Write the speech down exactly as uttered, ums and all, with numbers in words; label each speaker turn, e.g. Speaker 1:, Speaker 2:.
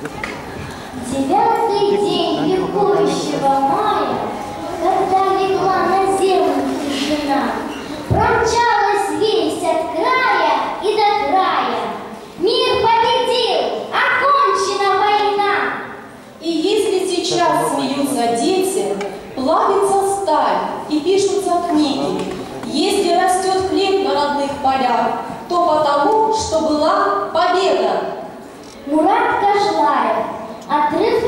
Speaker 1: Девятый день ликующего мая, когда легла на землю тишина, промчалась весть от края и до края. Мир победил, окончена война.
Speaker 2: И если сейчас смеются дети, плавится сталь и пишутся книги, если растет хлеб на родных полях, то потому, что была победа.
Speaker 1: Мурат Кожлаев. Отрыв